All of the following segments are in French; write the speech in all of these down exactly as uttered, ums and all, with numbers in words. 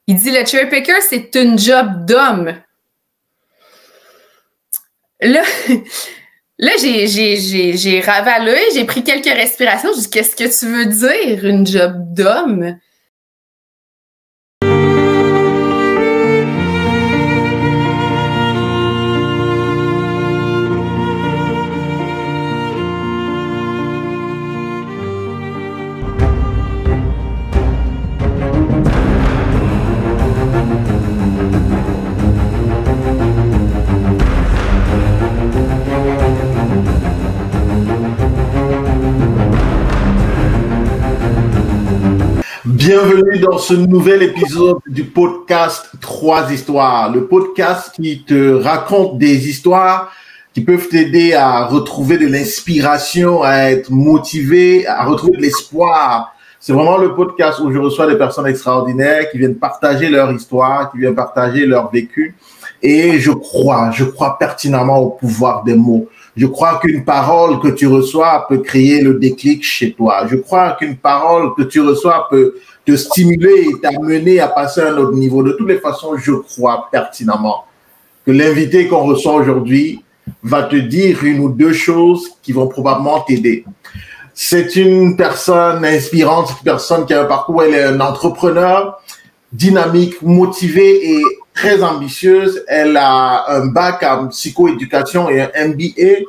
Il dit, le cherry picker, c'est une job d'homme. Là, là j'ai, j'ai, j'ai, j'ai ravalé, j'ai pris quelques respirations. Je dis, qu'est-ce que tu veux dire, une job d'homme? Bienvenue dans ce nouvel épisode du podcast Trois Histoires, le podcast qui te raconte des histoires qui peuvent t'aider à retrouver de l'inspiration, à être motivé, à retrouver de l'espoir. C'est vraiment le podcast où je reçois des personnes extraordinaires qui viennent partager leur histoire, qui viennent partager leur vécu. Et je crois, je crois pertinemment au pouvoir des mots. Je crois qu'une parole que tu reçois peut créer le déclic chez toi. Je crois qu'une parole que tu reçois peut te stimuler et t'amener à passer à un autre niveau. De toutes les façons, je crois pertinemment que l'invité qu'on reçoit aujourd'hui va te dire une ou deux choses qui vont probablement t'aider. C'est une personne inspirante, c'est une personne qui a un parcours, elle est un entrepreneur dynamique, motivée et très ambitieuse. Elle a un bac en psychoéducation et un M B A.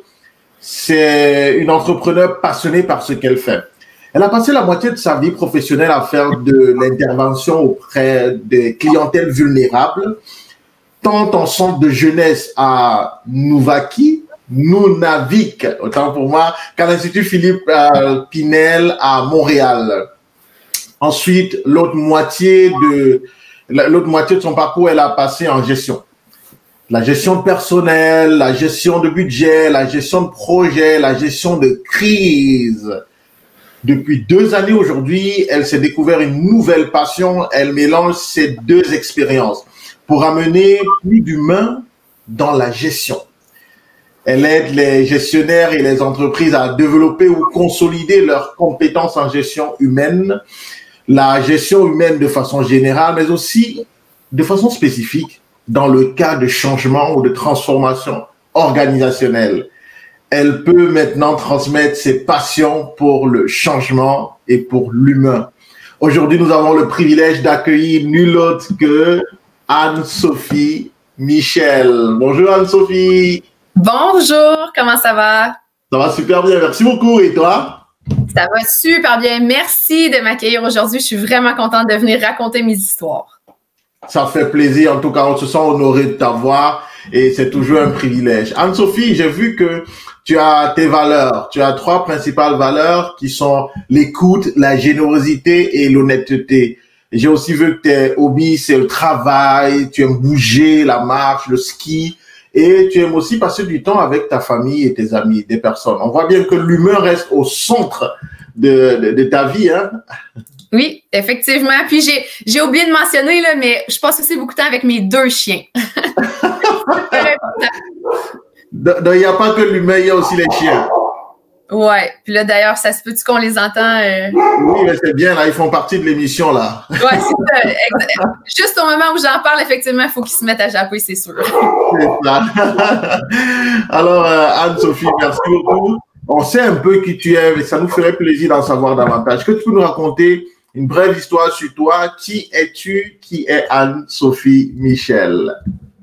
C'est une entrepreneure passionnée par ce qu'elle fait. Elle a passé la moitié de sa vie professionnelle à faire de l'intervention auprès des clientèles vulnérables, tant en centre de jeunesse à Nouvaki, Nunavik, autant pour moi, qu'à l'Institut Philippe euh, Pinel à Montréal. Ensuite, l'autre moitié de l'autre moitié de son parcours, elle a passé en gestion. La gestion de personnel, la gestion de budget, la gestion de projet, la gestion de crise. Depuis deux années aujourd'hui, elle s'est découvert une nouvelle passion. Elle mélange ces deux expériences pour amener plus d'humains dans la gestion. Elle aide les gestionnaires et les entreprises à développer ou consolider leurs compétences en gestion humaine, la gestion humaine de façon générale, mais aussi de façon spécifique dans le cas de changement ou de transformation organisationnelle. Elle peut maintenant transmettre ses passions pour le changement et pour l'humain. Aujourd'hui, nous avons le privilège d'accueillir nul autre que Anne-Sophie Michel. Bonjour Anne-Sophie. Bonjour, comment ça va? Ça va super bien, merci beaucoup. Et toi? Ça va super bien. Merci de m'accueillir aujourd'hui. Je suis vraiment contente de venir raconter mes histoires. Ça fait plaisir. En tout cas, on se sent honoré de t'avoir et c'est toujours un privilège. Anne-Sophie, j'ai vu que tu as tes valeurs. Tu as trois principales valeurs qui sont l'écoute, la générosité et l'honnêteté. J'ai aussi vu que tes hobbies, c'est le travail, tu aimes bouger, la marche, le ski. Et tu aimes aussi passer du temps avec ta famille et tes amis, des personnes. On voit bien que l'humain reste au centre de, de, de ta vie, hein? Oui, effectivement. Puis j'ai j'ai oublié de mentionner, là, mais je passe aussi beaucoup de temps avec mes deux chiens. Donc, il n'y a pas que l'humain, il y a aussi les chiens. Ouais. Puis là, d'ailleurs, ça se peut-tu qu'on les entend? Euh... Oui, mais c'est bien, là, ils font partie de l'émission, là. Ouais, c'est ça. Juste au moment où j'en parle, effectivement, il faut qu'ils se mettent à japper, c'est sûr. C'est ça. Alors, euh, Anne-Sophie, merci beaucoup. On sait un peu qui tu es, mais ça nous ferait plaisir d'en savoir davantage. Est-ce que tu peux nous raconter une brève histoire sur toi? Qui es-tu? Qui est Anne-Sophie Michel?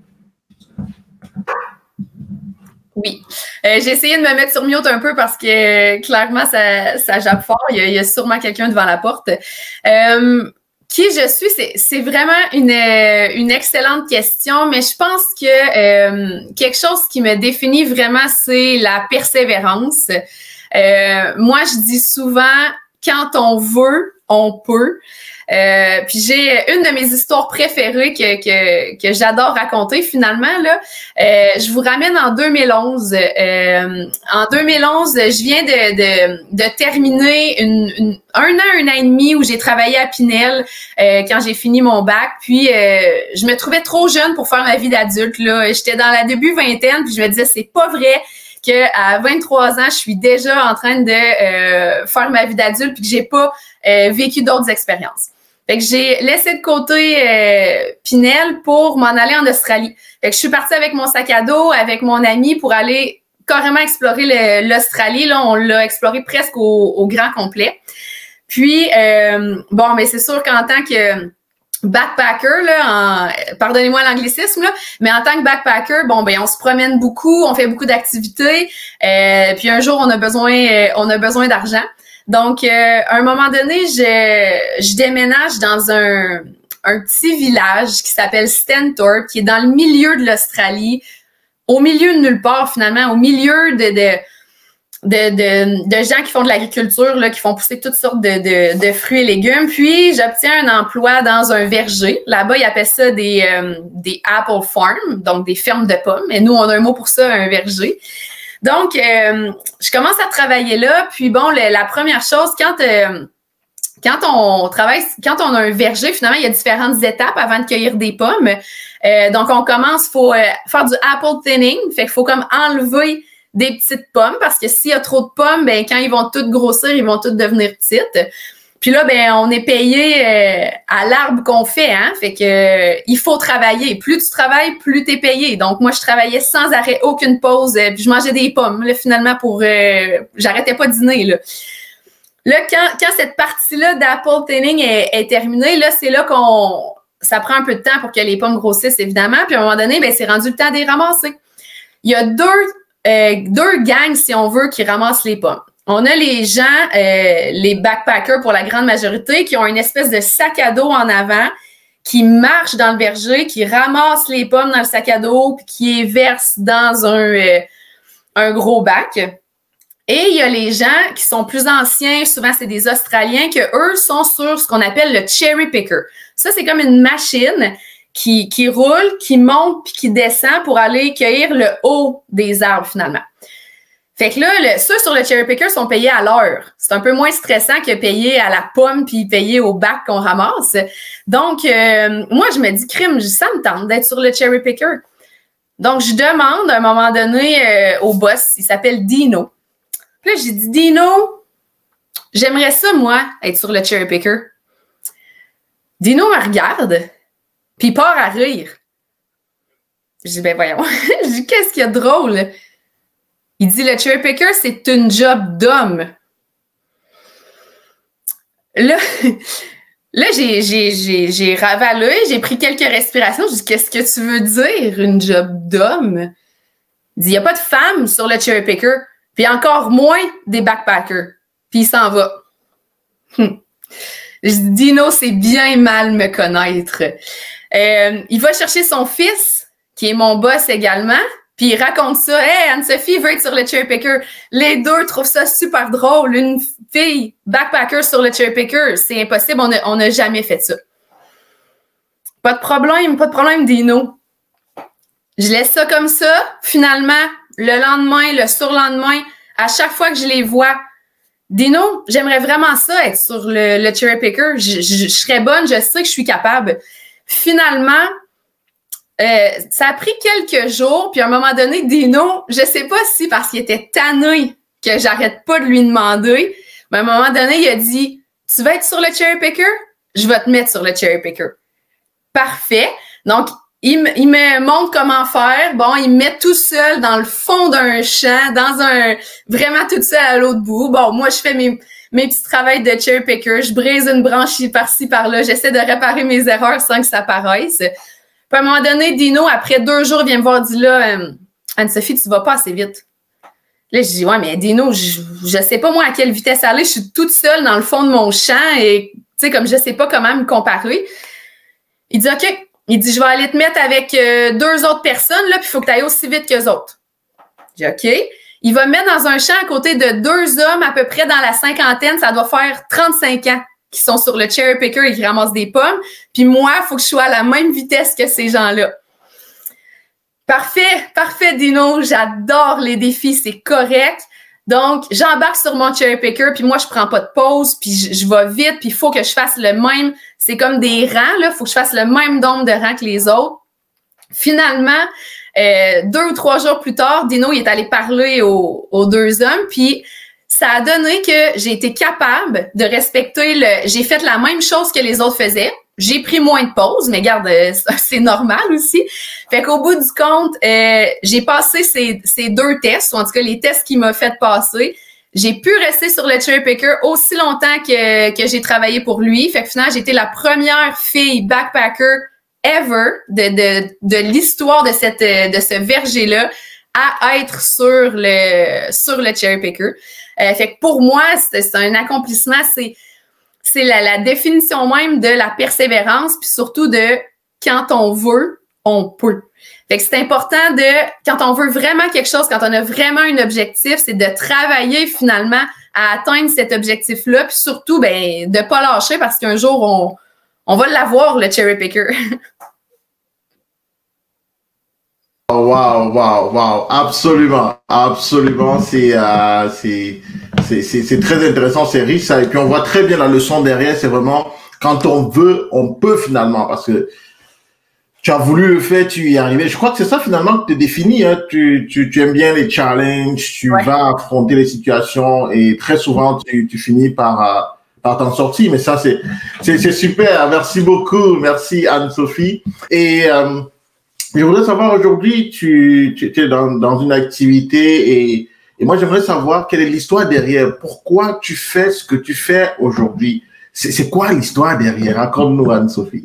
Oui. Euh, j'ai essayé de me mettre sur mute un peu parce que euh, clairement, ça, ça jappe fort. Il y a, il y a sûrement quelqu'un devant la porte. Euh, qui je suis, c'est, c'est vraiment une, une excellente question, mais je pense que euh, quelque chose qui me définit vraiment, c'est la persévérance. Euh, moi, je dis souvent, quand on veut, on peut. Euh, puis j'ai une de mes histoires préférées que que, que j'adore raconter finalement là. Euh, je vous ramène en deux mille onze. Euh, en deux mille onze, je viens de de, de terminer une, une, un an, un an et demi où j'ai travaillé à Pinel euh, quand j'ai fini mon bac. Puis euh, je me trouvais trop jeune pour faire ma vie d'adulte là. J'étais dans la début vingtaine, puis je me disais c'est pas vrai que à vingt-trois ans, je suis déjà en train de euh, faire ma vie d'adulte puis que j'ai pas euh, vécu d'autres expériences. Fait que j'ai laissé de côté euh, Pinel pour m'en aller en Australie. Fait que je suis partie avec mon sac à dos, avec mon ami pour aller carrément explorer l'Australie. Là, on l'a exploré presque au, au grand complet. Puis, euh, bon, mais c'est sûr qu'en tant que backpacker, là, pardonnez-moi l'anglicisme, là, mais en tant que backpacker, bon, ben, on se promène beaucoup, on fait beaucoup d'activités, euh, puis un jour, on a besoin, euh, on a besoin d'argent. Donc, euh, à un moment donné, je, je déménage dans un, un petit village qui s'appelle Stenthorpe, qui est dans le milieu de l'Australie, au milieu de nulle part, finalement, au milieu de, de De, de, de gens qui font de l'agriculture, là, qui font pousser toutes sortes de, de, de fruits et légumes. Puis, j'obtiens un emploi dans un verger. Là-bas, ils appellent ça des, euh, des apple farms, donc des fermes de pommes. Et nous, on a un mot pour ça, un verger. Donc, euh, je commence à travailler là. Puis, bon, le, la première chose, quand... Euh, Quand on travaille, quand on a un verger, finalement, il y a différentes étapes avant de cueillir des pommes. Euh, donc, on commence, il faut euh, faire du apple thinning. Fait qu'il faut comme enlever des petites pommes parce que s'il y a trop de pommes, ben quand ils vont toutes grossir, ils vont toutes devenir petites. Puis là, ben on est payé euh, à l'arbre qu'on fait, hein. Fait que euh, il faut travailler. Plus tu travailles, plus t'es payé. Donc moi, je travaillais sans arrêt, aucune pause. Euh, puis je mangeais des pommes. Là, finalement, pour euh, j'arrêtais pas de dîner là. Là, quand, quand cette partie-là d'apple thinning est, est terminée, là, c'est là qu'on ça prend un peu de temps pour que les pommes grossissent, évidemment. Puis à un moment donné, ben c'est rendu le temps de les ramasser. Il y a deux Euh, deux gangs, si on veut, qui ramassent les pommes. On a les gens, euh, les backpackers pour la grande majorité, qui ont une espèce de sac à dos en avant, qui marchent dans le verger, qui ramassent les pommes dans le sac à dos, puis qui les versent dans un, euh, un gros bac. Et il y a les gens qui sont plus anciens, souvent c'est des Australiens, que eux sont sur ce qu'on appelle le cherry picker. Ça, c'est comme une machine Qui, qui roule, qui monte puis qui descend pour aller cueillir le haut des arbres, finalement. Fait que là, le, ceux sur le cherry picker sont payés à l'heure. C'est un peu moins stressant que payer à la pomme puis payer au bac qu'on ramasse. Donc, euh, moi, je me dis, crime, ça me tente d'être sur le cherry picker. Donc, je demande à un moment donné euh, au boss, il s'appelle Dino. Puis là, j'ai dit, Dino, j'aimerais ça, moi, être sur le cherry picker. Dino me regarde. Puis il part à rire. Je dis, ben voyons. Je dis, qu'est-ce qu'il y a de drôle? Il dit, le cherry picker, c'est une job d'homme. Là, là j'ai, j'ai, j'ai, j'ai ravalé, j'ai pris quelques respirations. Je dis, qu'est-ce que tu veux dire, une job d'homme? Il dit, il n'y a pas de femmes sur le cherry picker, puis encore moins des backpackers. Puis il s'en va. Hum. Je dis, Dino, c'est bien mal me connaître. Euh, il va chercher son fils, qui est mon boss également, puis il raconte ça. « Hey, Anne-Sophie veut être sur le cherry picker. » Les deux trouvent ça super drôle. Une fille backpacker sur le cherry picker, c'est impossible. On n'a jamais fait ça. Pas de problème, pas de problème, Dino. Je laisse ça comme ça. Finalement, le lendemain, le surlendemain, à chaque fois que je les vois, Dino, j'aimerais vraiment ça, être sur le, le cherry picker. Je, je, je serais bonne, je sais que je suis capable. Finalement, euh, ça a pris quelques jours, puis à un moment donné, Dino, je sais pas si parce qu'il était tanné que j'arrête pas de lui demander, mais à un moment donné, il a dit, tu veux être sur le cherry picker? Je vais te mettre sur le cherry picker. Parfait. Donc, il me, il me montre comment faire. Bon, il me met tout seul dans le fond d'un champ, dans un, vraiment tout seul à l'autre bout. Bon, moi, je fais mes, mes petits travails de cherry picker. Je brise une branche par-ci, par-là. J'essaie de réparer mes erreurs sans que ça paraisse. Puis à un moment donné, Dino, après deux jours, vient me voir, dit là, euh, Anne-Sophie, tu vas pas assez vite. Là, je dis, ouais, mais Dino, je, je sais pas moi à quelle vitesse aller. Je suis toute seule dans le fond de mon champ et, tu sais, comme je sais pas comment me comparer. Il dit, OK. Il dit, je vais aller te mettre avec euh, deux autres personnes, là, puis il faut que tu ailles aussi vite qu'eux autres. J'ai dit, OK. Il va me mettre dans un champ à côté de deux hommes à peu près dans la cinquantaine. Ça doit faire trente-cinq ans qui sont sur le cherry picker et qui ramassent des pommes. Puis moi, il faut que je sois à la même vitesse que ces gens-là. Parfait, parfait, Dino. J'adore les défis, c'est correct. Donc, j'embarque sur mon cherry picker, puis moi, je prends pas de pause, puis je, je vais vite, puis il faut que je fasse le même. C'est comme des rangs, là. Il faut que je fasse le même nombre de rangs que les autres. Finalement, euh, deux ou trois jours plus tard, Dino, il est allé parler aux, aux deux hommes, puis ça a donné que j'ai été capable de respecter le... J'ai fait la même chose que les autres faisaient. J'ai pris moins de pauses, mais regarde, c'est normal aussi. Fait qu'au bout du compte, euh, j'ai passé ces, ces deux tests, ou en tout cas les tests qui m'ont fait passer. J'ai pu rester sur le cherry picker aussi longtemps que, que j'ai travaillé pour lui. Fait que finalement, j'ai été la première fille backpacker ever de, de, de l'histoire de cette, de ce verger-là à être sur le, sur le cherry picker. Euh, fait que pour moi, c'est, c'est un accomplissement, c'est, c'est la, la définition même de la persévérance, puis surtout de quand on veut, on peut. Fait que c'est important de, quand on veut vraiment quelque chose, quand on a vraiment un objectif, c'est de travailler finalement à atteindre cet objectif-là, puis surtout, ben, de pas lâcher parce qu'un jour, on, on va l'avoir, le cherry picker. Wow, wow, wow, absolument, absolument, c'est euh, c'est c'est c'est très intéressant, c'est riche ça, et puis on voit très bien la leçon derrière, c'est vraiment quand on veut, on peut finalement, parce que tu as voulu le faire, tu y es arrivé. Je crois que c'est ça finalement que tu définis, hein. Tu tu tu aimes bien les challenges, tu ouais. vas affronter les situations et très souvent tu tu finis par euh, par t'en sortir. Mais ça c'est c'est c'est super. Merci beaucoup, merci Anne-Sophie. Et euh, je voudrais savoir aujourd'hui, tu, tu, tu es dans, dans une activité et, et moi j'aimerais savoir quelle est l'histoire derrière. Pourquoi tu fais ce que tu fais aujourd'hui? C'est, c'est quoi l'histoire derrière? Raconte-nous, Anne-Sophie.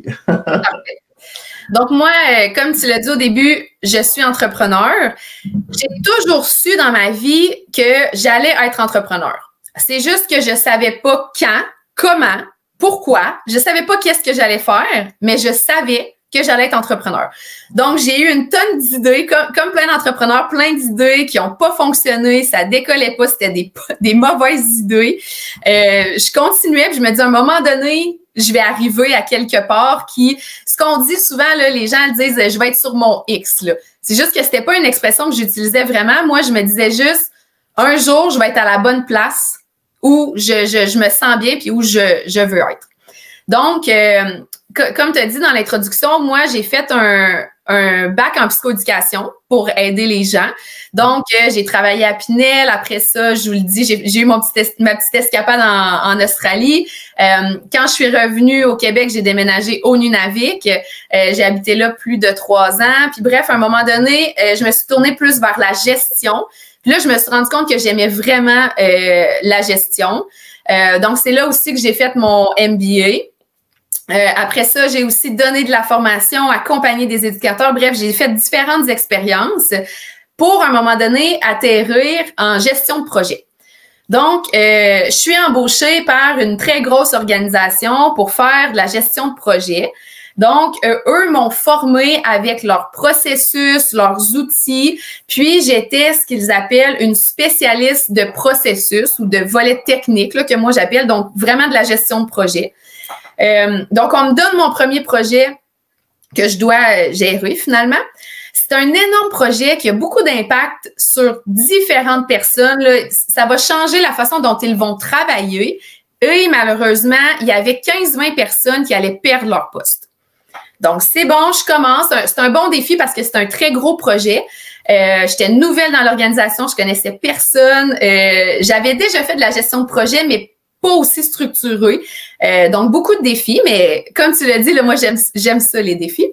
Donc moi, comme tu l'as dit au début, je suis entrepreneur. J'ai toujours su dans ma vie que j'allais être entrepreneur. C'est juste que je savais pas quand, comment, pourquoi. Je savais pas qu'est-ce que j'allais faire, mais je savais que j'allais être entrepreneur. Donc, j'ai eu une tonne d'idées, comme, comme plein d'entrepreneurs, plein d'idées qui n'ont pas fonctionné, ça décollait pas, c'était des, des mauvaises idées. Euh, je continuais, puis je me dis, à un moment donné, je vais arriver à quelque part qui, ce qu'on dit souvent, là, les gens disent, je vais être sur mon X, là. C'est juste que c'était pas une expression que j'utilisais vraiment. Moi, je me disais juste, un jour, je vais être à la bonne place où je, je, je me sens bien puis où je, je veux être. Donc, euh, comme tu as dit dans l'introduction, moi, j'ai fait un, un bac en psychoéducation pour aider les gens. Donc, euh, j'ai travaillé à Pinel. Après ça, je vous le dis, j'ai, j'ai eu mon petit es- ma petite escapade en, en Australie. Euh, quand je suis revenue au Québec, j'ai déménagé au Nunavik. Euh, j'ai habité là plus de trois ans. Puis bref, à un moment donné, euh, je me suis tournée plus vers la gestion. Puis là, je me suis rendu compte que j'aimais vraiment euh, la gestion. Euh, donc, c'est là aussi que j'ai fait mon M B A. Euh, après ça, j'ai aussi donné de la formation, accompagné des éducateurs. Bref, j'ai fait différentes expériences pour, à un moment donné, atterrir en gestion de projet. Donc, euh, je suis embauchée par une très grosse organisation pour faire de la gestion de projet. Donc, euh, eux m'ont formée avec leurs processus, leurs outils, puis j'étais ce qu'ils appellent une spécialiste de processus ou de volet technique, là, que moi j'appelle, donc vraiment de la gestion de projet. Euh, donc, on me donne mon premier projet que je dois gérer finalement. C'est un énorme projet qui a beaucoup d'impact sur différentes personnes, là. Ça va changer la façon dont ils vont travailler. Et malheureusement, il y avait quinze à vingt personnes qui allaient perdre leur poste. Donc, c'est bon, je commence. C'est un bon défi parce que c'est un très gros projet. Euh, j'étais nouvelle dans l'organisation, je connaissais personne. Euh, j'avais déjà fait de la gestion de projet, mais pas aussi structuré. Euh, donc, beaucoup de défis, mais comme tu l'as dit, là, moi, j'aime, j'aime ça, les défis.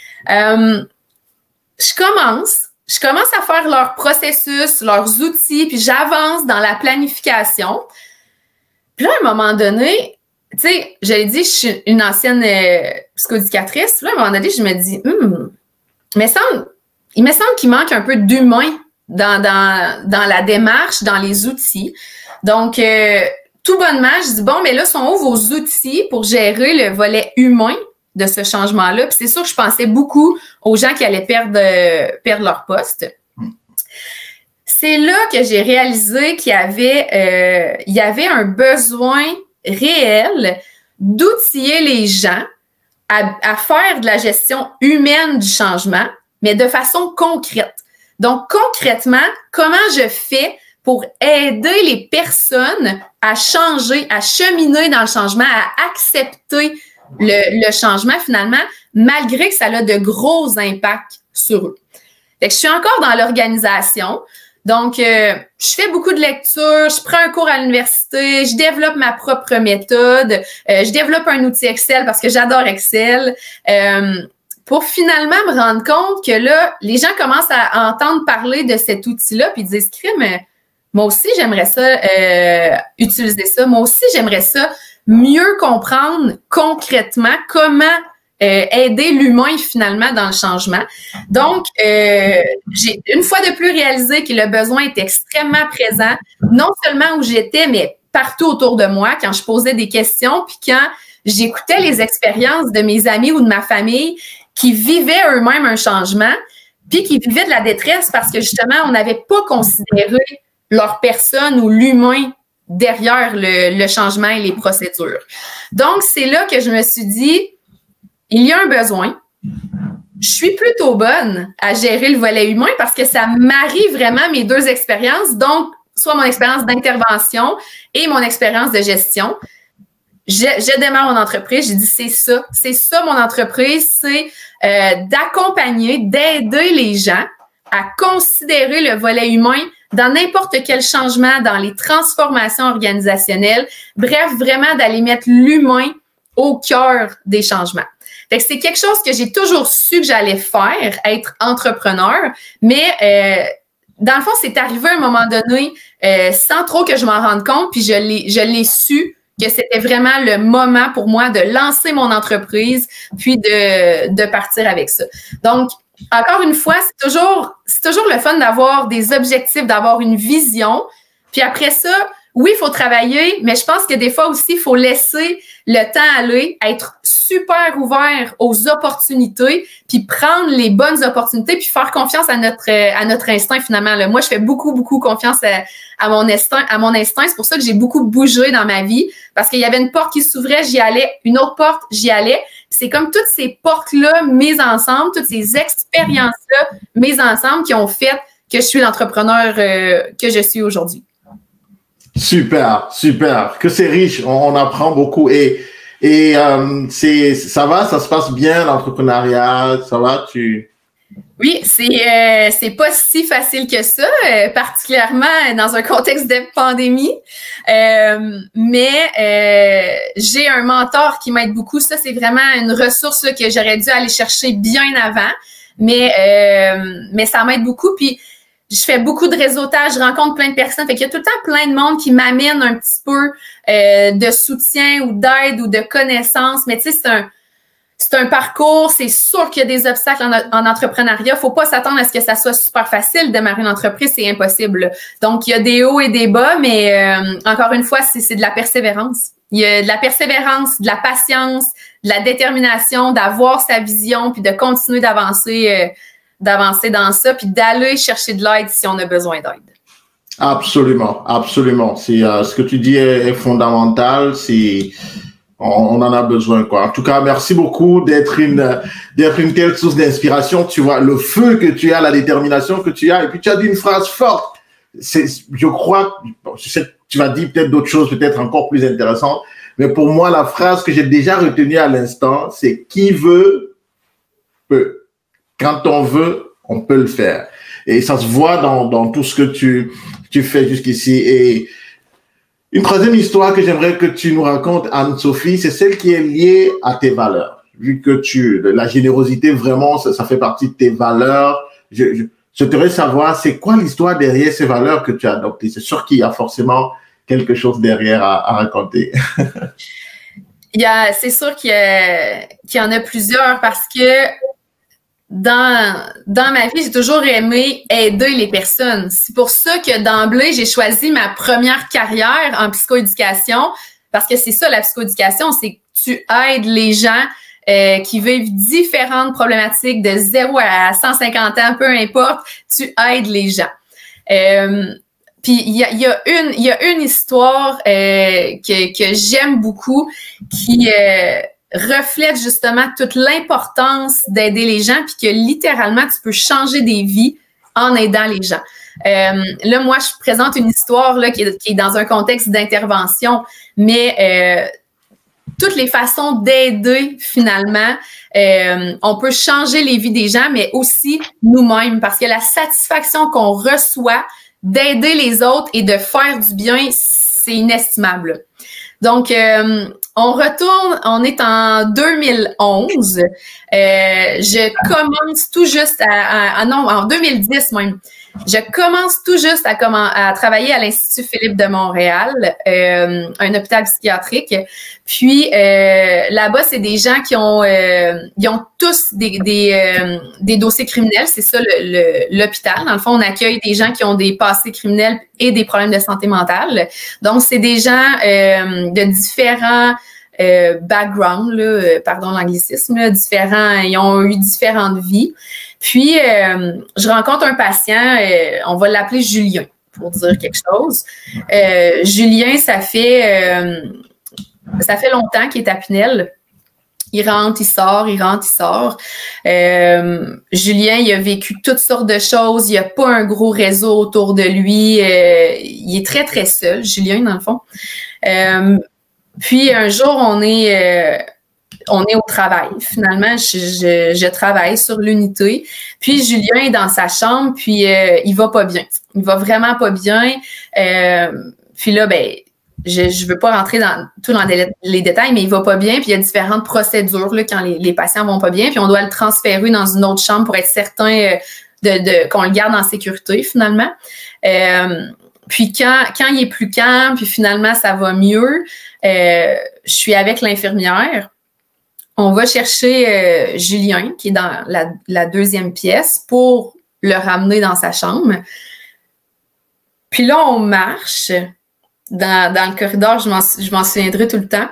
Euh, je commence, je commence à faire leur processus, leurs outils, puis j'avance dans la planification. Puis là, à un moment donné, tu sais, je l'ai dit, je suis une ancienne euh, psychoéducatrice. Puis là, à un moment donné, je me dis, hum, il me semble, il me semble qu'il manque un peu d'humain dans, dans, dans la démarche, dans les outils. Donc, euh, tout bonnement, je dis, bon, mais là, sont où vos outils pour gérer le volet humain de ce changement-là? Puis c'est sûr que je pensais beaucoup aux gens qui allaient perdre, euh, perdre leur poste. C'est là que j'ai réalisé qu'il y avait, euh, il y avait un besoin réel d'outiller les gens à, à faire de la gestion humaine du changement, mais de façon concrète. Donc, concrètement, comment je fais pour aider les personnes à changer, à cheminer dans le changement, à accepter le, le changement finalement, malgré que ça a de gros impacts sur eux. Fait que je suis encore dans l'organisation. Donc, euh, je fais beaucoup de lectures, je prends un cours à l'université, je développe ma propre méthode, euh, je développe un outil Excel parce que j'adore Excel, euh, pour finalement me rendre compte que là, les gens commencent à entendre parler de cet outil-là, puis ils disent « Crime, moi aussi, j'aimerais ça euh, utiliser ça. Moi aussi, j'aimerais ça mieux comprendre concrètement comment euh, aider l'humain finalement dans le changement. » Donc, euh, j'ai une fois de plus réalisé que le besoin est extrêmement présent, non seulement où j'étais, mais partout autour de moi, quand je posais des questions, puis quand j'écoutais les expériences de mes amis ou de ma famille qui vivaient eux-mêmes un changement, puis qui vivaient de la détresse parce que justement, on n'avait pas considéré leur personne ou l'humain derrière le, le changement et les procédures. Donc, c'est là que je me suis dit, il y a un besoin. Je suis plutôt bonne à gérer le volet humain parce que ça marie vraiment mes deux expériences, donc soit mon expérience d'intervention et mon expérience de gestion. Je, je démarre mon entreprise, j'ai dit c'est ça, c'est ça mon entreprise, c'est euh, d'accompagner, d'aider les gens à considérer le volet humain dans n'importe quel changement, dans les transformations organisationnelles. Bref, vraiment d'aller mettre l'humain au cœur des changements. Fait que c'est quelque chose que j'ai toujours su que j'allais faire, être entrepreneur, mais euh, dans le fond, c'est arrivé à un moment donné euh, sans trop que je m'en rende compte, puis je l'ai, je l'ai su que c'était vraiment le moment pour moi de lancer mon entreprise, puis de, de partir avec ça. Donc, encore une fois, c'est toujours, c'est toujours le fun d'avoir des objectifs, d'avoir une vision. Puis après ça, oui, il faut travailler, mais je pense que des fois aussi, il faut laisser le temps aller, être super ouvert aux opportunités, puis prendre les bonnes opportunités, puis faire confiance à notre à notre instinct finalement. Là. Moi, je fais beaucoup, beaucoup confiance à, à mon instinct. À mon instinct, c'est pour ça que j'ai beaucoup bougé dans ma vie, parce qu'il y avait une porte qui s'ouvrait, j'y allais, une autre porte, j'y allais. C'est comme toutes ces portes-là mises ensemble, toutes ces expériences-là mises ensemble qui ont fait que je suis l'entrepreneur euh, que je suis aujourd'hui. Super, super. Que c'est riche, on, on apprend beaucoup et et euh, c'est ça va, ça se passe bien l'entrepreneuriat, ça va, tu. Oui, c'est euh, c'est pas si facile que ça, euh, particulièrement dans un contexte de pandémie. Euh, mais euh, j'ai un mentor qui m'aide beaucoup. Ça, c'est vraiment une ressource là, que j'aurais dû aller chercher bien avant, mais euh, mais ça m'aide beaucoup. Puis je fais beaucoup de réseautage, je rencontre plein de personnes. Fait qu'il y a tout le temps plein de monde qui m'amène un petit peu euh, de soutien ou d'aide ou de connaissances. Mais tu sais, c'est un c'est un parcours. C'est sûr qu'il y a des obstacles en, en entrepreneuriat. Faut pas s'attendre à ce que ça soit super facile de démarrer une entreprise. C'est impossible. Donc, il y a des hauts et des bas, mais euh, encore une fois, c'est, c'est de la persévérance. Il y a de la persévérance, de la patience, de la détermination, d'avoir sa vision puis de continuer d'avancer euh, d'avancer dans ça, puis d'aller chercher de l'aide si on a besoin d'aide. Absolument, absolument. C'est euh, ce que tu dis est, est fondamental. C'est on, on en a besoin, quoi. En tout cas, merci beaucoup d'être une d'être une telle source d'inspiration. Tu vois le feu que tu as, la détermination que tu as, et puis tu as dit une phrase forte. C'est, je crois, je sais, tu vas dire peut-être d'autres choses, peut-être encore plus intéressantes, mais pour moi, la phrase que j'ai déjà retenue à l'instant, c'est qui veut peut. Quand on veut, on peut le faire. Et ça se voit dans, dans tout ce que tu, tu fais jusqu'ici. Et une troisième histoire que j'aimerais que tu nous racontes, Anne-Sophie, c'est celle qui est liée à tes valeurs. Vu que tu, la générosité, vraiment, ça, ça fait partie de tes valeurs. Je, je, je voudrais savoir, c'est quoi l'histoire derrière ces valeurs que tu as adoptées? C'est sûr qu'il y a forcément quelque chose derrière à, à raconter. Il y a, c'est sûr qu'il y, a, qu'il y en a plusieurs parce que Dans, dans ma vie, j'ai toujours aimé aider les personnes. C'est pour ça que d'emblée, j'ai choisi ma première carrière en psychoéducation parce que c'est ça, la psychoéducation, c'est que tu aides les gens euh, qui vivent différentes problématiques de zéro à cent cinquante ans, peu importe, tu aides les gens. Euh, Puis il y a, y a une, il y a une histoire euh, que, que j'aime beaucoup qui... Euh, reflète justement toute l'importance d'aider les gens, puis que littéralement, tu peux changer des vies en aidant les gens. Euh, là, moi, je présente une histoire là, qui, est, qui est dans un contexte d'intervention, mais euh, toutes les façons d'aider, finalement, euh, on peut changer les vies des gens, mais aussi nous-mêmes, parce que la satisfaction qu'on reçoit d'aider les autres et de faire du bien, c'est inestimable. Donc, euh, on retourne, on est en deux mille onze. Euh, je commence tout juste à, à, à non, en deux mille dix même. Je commence tout juste à, comment, à travailler à l'Institut Philippe de Montréal, euh, un hôpital psychiatrique. Puis euh, là-bas, c'est des gens qui ont, euh, ils ont tous des des, euh, des dossiers criminels. C'est ça l'hôpital. Dans le fond, on accueille des gens qui ont des passés criminels et des problèmes de santé mentale. Donc, c'est des gens euh, de différents euh, backgrounds, là, euh, pardon l'anglicisme, là, différents. Ils ont eu différentes vies. Puis, euh, je rencontre un patient, euh, on va l'appeler Julien, pour dire quelque chose. Euh, Julien, ça fait euh, ça fait longtemps qu'il est à Pinel. Il rentre, il sort, il rentre, il sort. Euh, Julien, il a vécu toutes sortes de choses. Il n'a pas un gros réseau autour de lui. Euh, il est très, très seul, Julien, dans le fond. Euh, puis, un jour, on est... Euh, on est au travail. Finalement, je, je, je travaille sur l'unité. Puis Julien est dans sa chambre, puis euh, il va pas bien. Il va vraiment pas bien. Euh, puis là, ben, je, je veux pas rentrer dans tout dans les, les détails, mais il va pas bien. Puis il y a différentes procédures là, quand les, les patients vont pas bien. Puis on doit le transférer dans une autre chambre pour être certain euh, de, de qu'on le garde en sécurité finalement. Euh, puis quand quand il est plus calme, puis finalement ça va mieux, euh, je suis avec l'infirmière. On va chercher euh, Julien, qui est dans la, la deuxième pièce, pour le ramener dans sa chambre. Puis là, on marche dans, dans le corridor, je m'en, je m'en souviendrai tout le temps.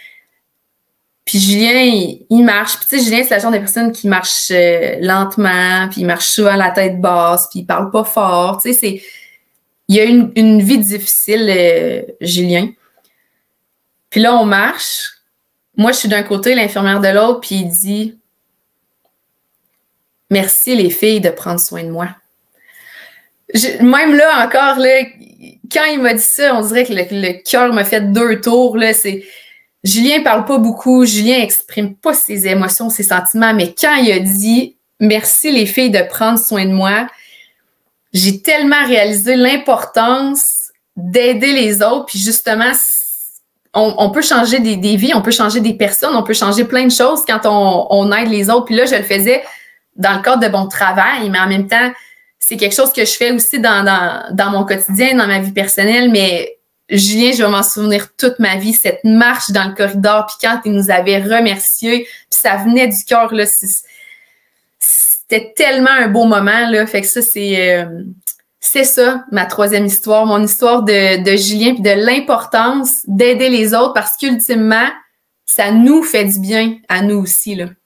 Puis Julien, il, il marche. Puis tu sais, Julien, c'est la genre de personne qui marche euh, lentement, puis il marche souvent à la tête basse, puis il parle pas fort. Tu sais, c'est... Il a une, une vie difficile, euh, Julien. Puis là, on marche. Moi, je suis d'un côté, l'infirmière de l'autre, puis il dit « Merci les filles de prendre soin de moi. » Même là, encore, là, quand il m'a dit ça, on dirait que le, le cœur m'a fait deux tours. Là, c'est... Julien parle pas beaucoup, Julien exprime pas ses émotions, ses sentiments, mais quand il a dit « Merci les filles de prendre soin de moi », j'ai tellement réalisé l'importance d'aider les autres, puis justement, On, on peut changer des, des vies, on peut changer des personnes, on peut changer plein de choses quand on, on aide les autres. Puis là, je le faisais dans le cadre de mon travail, mais en même temps, c'est quelque chose que je fais aussi dans, dans, dans mon quotidien, dans ma vie personnelle. Mais Julien, je vais m'en souvenir toute ma vie, cette marche dans le corridor, puis quand il nous avait remerciés, puis ça venait du cœur, là, c'était tellement un beau moment, là. Fait que ça, c'est... Euh, C'est ça, ma troisième histoire, mon histoire de, de Julien, puis de l'importance d'aider les autres parce qu'ultimement, ça nous fait du bien à nous aussi, là.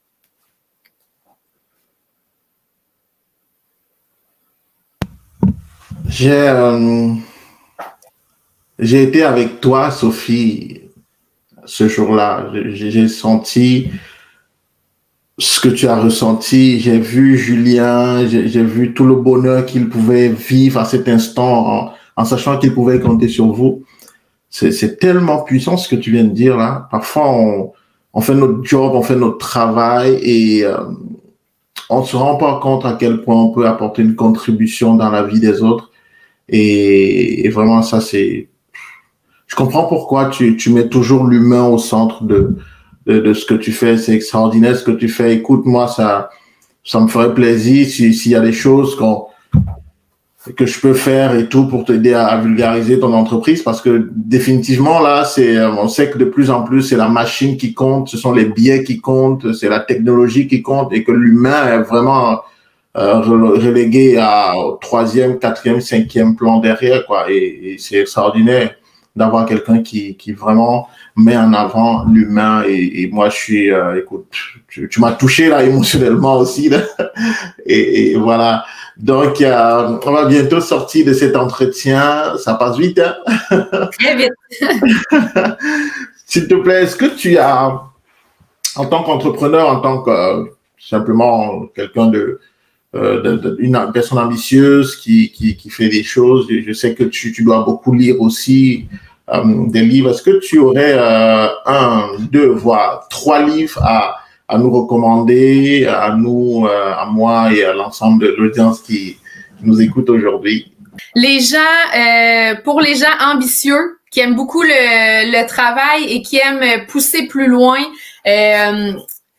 J'ai, euh, j'ai été avec toi, Sophie, ce jour-là. J'ai, j'ai senti ce que tu as ressenti. J'ai vu Julien, j'ai, j'ai vu tout le bonheur qu'il pouvait vivre à cet instant en, en sachant qu'il pouvait compter sur vous. C'est, c'est tellement puissant ce que tu viens de dire là. Parfois, on, on fait notre job, on fait notre travail et euh, on ne se rend pas compte à quel point on peut apporter une contribution dans la vie des autres. Et, et vraiment, ça, c'est... Je comprends pourquoi tu, tu mets toujours l'humain au centre de De, de ce que tu fais. C'est extraordinaire ce que tu fais. Écoute, moi, ça, ça me ferait plaisir si, s'il y a des choses qu'on, que je peux faire et tout pour t'aider à, à vulgariser ton entreprise, parce que définitivement, là, c'est, on sait que de plus en plus, c'est la machine qui compte, ce sont les biais qui comptent, c'est la technologie qui compte et que l'humain est vraiment euh, relégué à, au troisième, quatrième, cinquième plan derrière, quoi. Et, et c'est extraordinaire d'avoir quelqu'un qui, qui vraiment met en avant l'humain. Et, et moi, je suis, euh, écoute, tu, tu m'as touché là émotionnellement aussi. Là. Et, et voilà. Donc, euh, on va bientôt sortir de cet entretien. Ça passe vite, hein? Très vite. S'il te plaît, est-ce que tu as, en tant qu'entrepreneur, en tant que euh, simplement quelqu'un de, euh, de, de, une personne ambitieuse qui, qui, qui fait des choses, je sais que tu, tu dois beaucoup lire aussi euh, des livres. Est-ce que tu aurais euh, un, deux, voire trois livres à, à nous recommander, à nous, euh, à moi et à l'ensemble de l'audience qui, qui nous écoute aujourd'hui? Les gens, euh, pour les gens ambitieux, qui aiment beaucoup le, le travail et qui aiment pousser plus loin, euh,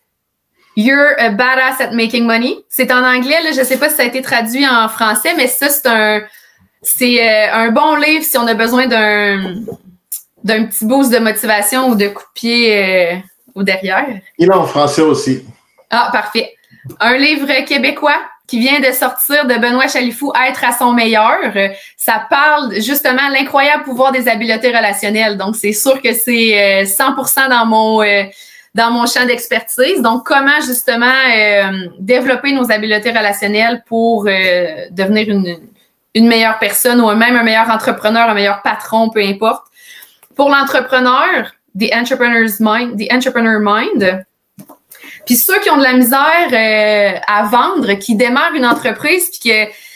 You're a badass at making money. C'est en anglais, là, je sais pas si ça a été traduit en français, mais ça, c'est un, c'est euh, un bon livre si on a besoin d'un, d'un petit boost de motivation ou de coup de pied euh, au derrière. Il est en français aussi. Ah, parfait. Un livre québécois qui vient de sortir de Benoît Chalifou, Être à son meilleur. Ça parle justement de l'incroyable pouvoir des habiletés relationnelles. Donc, c'est sûr que c'est cent pour cent dans mon, euh, dans mon champ d'expertise. Donc, comment justement euh, développer nos habiletés relationnelles pour euh, devenir une, une meilleure personne ou même un meilleur entrepreneur, un meilleur patron, peu importe. Pour l'entrepreneur, The Entrepreneur's Mind, The Entrepreneur Mind. Puis ceux qui ont de la misère euh, à vendre, qui démarrent une entreprise puis qui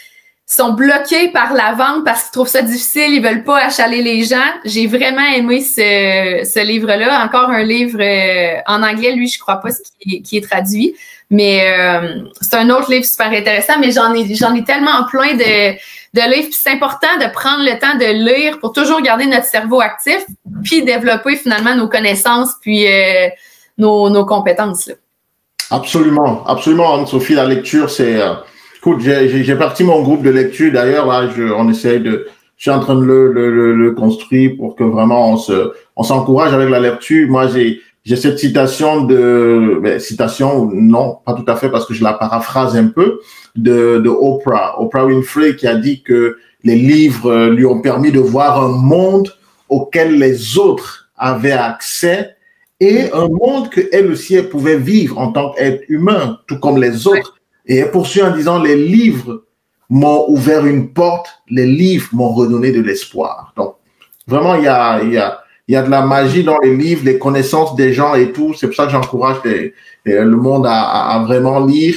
sont bloqués par la vente parce qu'ils trouvent ça difficile, ils veulent pas achaler les gens. J'ai vraiment aimé ce, ce livre-là. Encore un livre euh, en anglais, lui, je crois pas ce qui est, qui est traduit, mais euh, c'est un autre livre super intéressant. Mais j'en ai j'en ai tellement plein de, de livres. Puis c'est important de prendre le temps de lire pour toujours garder notre cerveau actif, puis développer finalement nos connaissances puis euh, nos, nos compétences là. Absolument, absolument, Anne-Sophie, la lecture, c'est... Euh, écoute, j'ai parti mon groupe de lecture, d'ailleurs, là, je, on essaie de... Je suis en train de le, le, le, le construire pour que vraiment on se, on s'encourage avec la lecture. Moi, j'ai, j'ai cette citation de... Ben, citation, non, pas tout à fait, parce que je la paraphrase un peu, de, de Oprah. Oprah Winfrey qui a dit que les livres lui ont permis de voir un monde auquel les autres avaient accès, et un monde qu'elle aussi elle pouvait vivre en tant qu'être humain, tout comme les autres. Et elle poursuit en disant, les livres m'ont ouvert une porte, les livres m'ont redonné de l'espoir. Donc, vraiment, il y a, il y a, il y a de la magie dans les livres, les connaissances des gens et tout. C'est pour ça que j'encourage les, les, le monde à, à, à vraiment lire.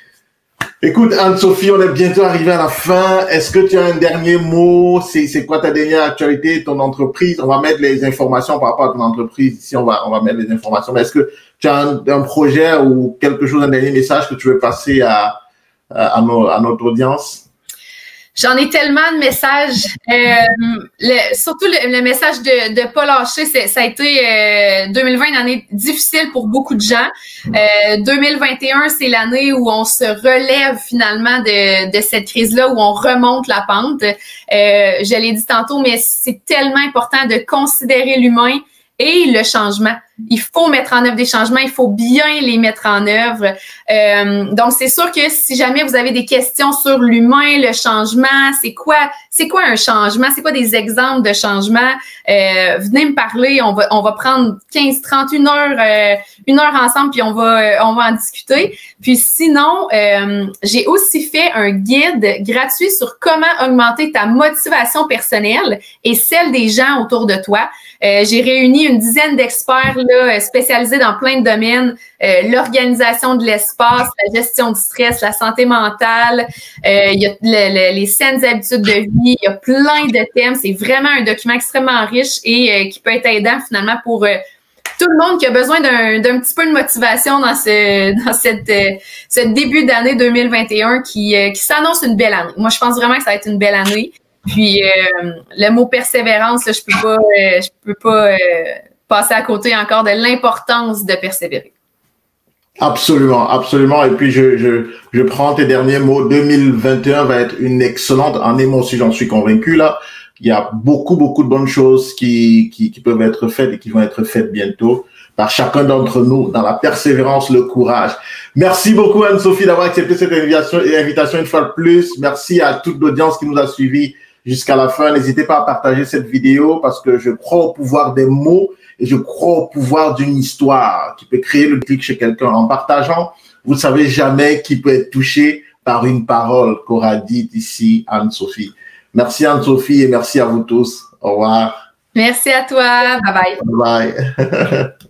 Écoute, Anne-Sophie, on est bientôt arrivé à la fin. Est-ce que tu as un dernier mot? C'est, c'est quoi ta dernière actualité, ton entreprise? On va mettre les informations par rapport à ton entreprise. Ici, on va, on va mettre les informations. Mais est-ce que tu as un, un projet ou quelque chose, un dernier message que tu veux passer à, à, à, nos, à notre audience? J'en ai tellement de messages. Euh, le, surtout le, le message de de pas lâcher, c'est, ça a été euh, deux mille vingt, une année difficile pour beaucoup de gens. Euh, deux mille vingt et un, c'est l'année où on se relève finalement de, de cette crise-là, où on remonte la pente. Euh, je l'ai dit tantôt, mais c'est tellement important de considérer l'humain et le changement. Il faut mettre en œuvre des changements, il faut bien les mettre en œuvre. Euh, donc, c'est sûr que si jamais vous avez des questions sur l'humain, le changement, c'est quoi, c'est quoi un changement? C'est quoi des exemples de changement? Euh, venez me parler, on va, on va prendre quinze, trente, une heure, euh, une heure ensemble, puis on va, euh, on va en discuter. Puis sinon, euh, j'ai aussi fait un guide gratuit sur comment augmenter ta motivation personnelle et celle des gens autour de toi. Euh, j'ai réuni une dizaine d'experts là, spécialisés dans plein de domaines, euh, l'organisation de l'espace, la gestion du stress, la santé mentale, euh, il y a le, le, les saines habitudes de vie, il y a plein de thèmes. C'est vraiment un document extrêmement riche et euh, qui peut être aidant finalement pour euh, tout le monde qui a besoin d'un, d'un petit peu de motivation dans ce dans cette euh, ce début d'année deux mille vingt et un qui, euh, qui s'annonce une belle année. Moi, je pense vraiment que ça va être une belle année. Puis euh, le mot persévérance, là, je peux pas, euh, je peux pas euh, passer à côté encore de l'importance de persévérer. Absolument, absolument. Et puis je je je prends tes derniers mots. deux mille vingt et un va être une excellente année. Moi aussi, j'en suis convaincu là. Il y a beaucoup beaucoup de bonnes choses qui qui qui peuvent être faites et qui vont être faites bientôt par chacun d'entre nous dans la persévérance, le courage. Merci beaucoup Anne-Sophie d'avoir accepté cette invitation et invitation une fois de plus. Merci à toute l'audience qui nous a suivis jusqu'à la fin. N'hésitez pas à partager cette vidéo parce que je crois au pouvoir des mots et je crois au pouvoir d'une histoire qui peut créer le clic chez quelqu'un. En partageant, vous ne savez jamais qui peut être touché par une parole qu'aura dite ici Anne-Sophie. Merci Anne-Sophie et merci à vous tous. Au revoir. Merci à toi. Bye bye. Bye bye.